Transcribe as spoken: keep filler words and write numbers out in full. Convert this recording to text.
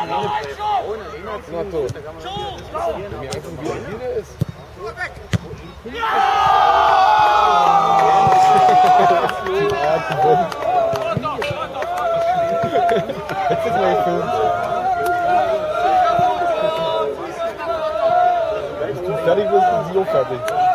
Na tot. Wenn mir einfach wieder hier ist. Jetzt ist mal gefilmt. Wenn du fertig bist, ist sie auch fertig.